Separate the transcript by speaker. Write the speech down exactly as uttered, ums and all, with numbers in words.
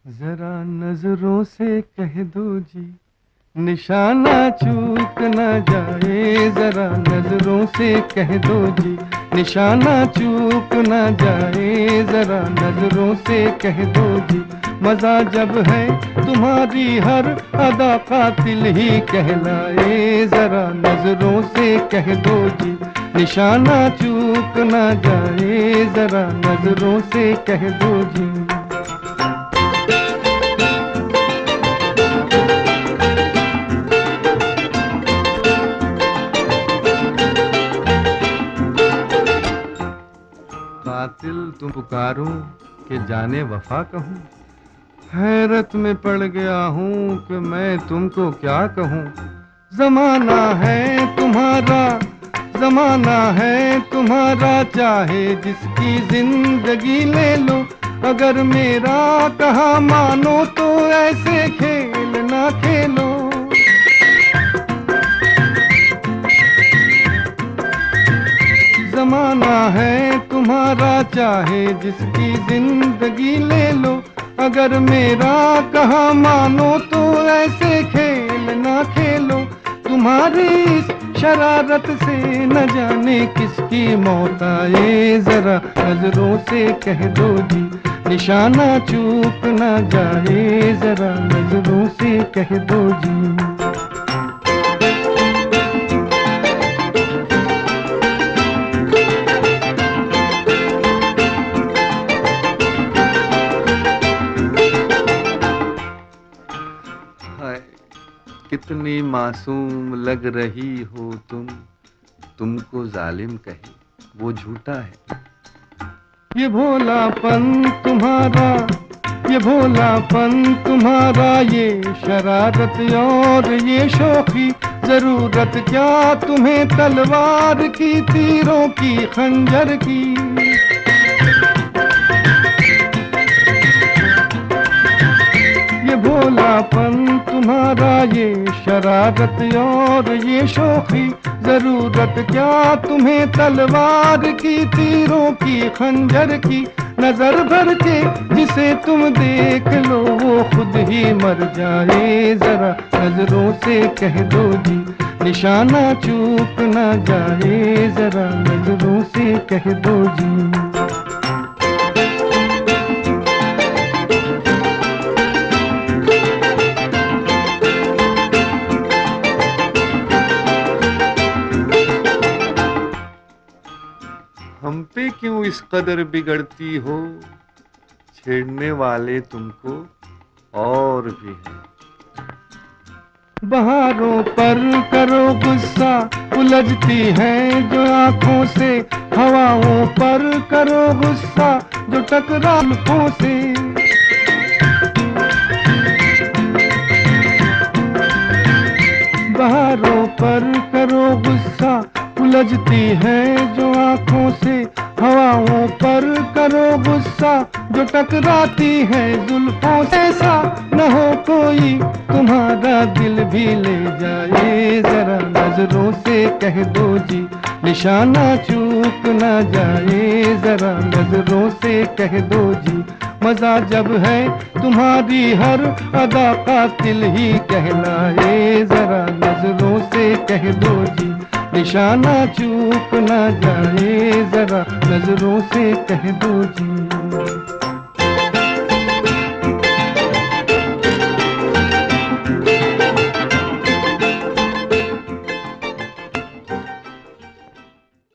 Speaker 1: जरा नजरों से कह दो जी, निशाना चूक न जाए। जरा नजरों से कह दो जी, निशाना चूक न जाए। जरा नजरों से कह दो जी, मजा जब है तुम्हारी हर अदा कातिल ही कहलाए। जरा नजरों से कह दो जी, निशाना चूक न जाए। जरा नजरों से कह दो जी। कातिल तुम पुकारूं कि जाने वफा कहूं, हैरत में पड़ गया हूं कि मैं तुमको क्या कहूं। जमाना है तुम्हारा, जमाना है तुम्हारा, चाहे जिसकी जिंदगी ले लो। अगर मेरा कहा मानो तो ऐसे खेल ना खेलो। जमाना है तुम्हारा, चाहे जिसकी जिंदगी ले लो। अगर मेरा कहा मानो तो ऐसे खेल ना खेलो। तुम्हारी इस शरारत से न जाने किसकी मौत आए। जरा नजरों से कह दो जी, निशाना चूक न जाए। जरा नजरों से कह दो जी। कितनी मासूम लग रही हो तुम, तुमको जालिम कहे वो झूठा है। ये भोलापन तुम्हारा, ये भोलापन तुम्हारा, ये शरारत और ये शौकी। जरूरत क्या तुम्हें तलवार की, तीरों की, खंजर की। ये भोलापन तुम्हारा, ये शरारत और ये शौकी। जरूरत क्या तुम्हें तलवार की, तीरों की, खंजर की। नजर भर के जिसे तुम देख लो वो खुद ही मर जाए। जरा नजरों से कह दो जी, निशाना चूक न जाए। जरा नजरों से कह दो जी। हम पे क्यों इस कदर बिगड़ती हो, छेड़ने वाले तुमको और भी हैं। बहारों पर करो गुस्सा, उलझती है जो आंखों से। हवाओं पर करो गुस्सा, जो टकरा लुफों से। बहारों पर करो गुस्सा, उलझती है जो आंखों से। हवाओं पर करो गुस्सा, जो टकराती है जुल्फों से। ऐसा न हो कोई तुम्हारा दिल भी ले जाए। जरा नजरों से कह दो जी, निशाना चूक न जाए। जरा नजरों से कह दो जी, मजा जब है तुम्हारी हर अदा कातिल ही कहलाए। जरा नजरों से कह दो जी, निशाना चूक न जाए। जरा नजरों से कह दो जी।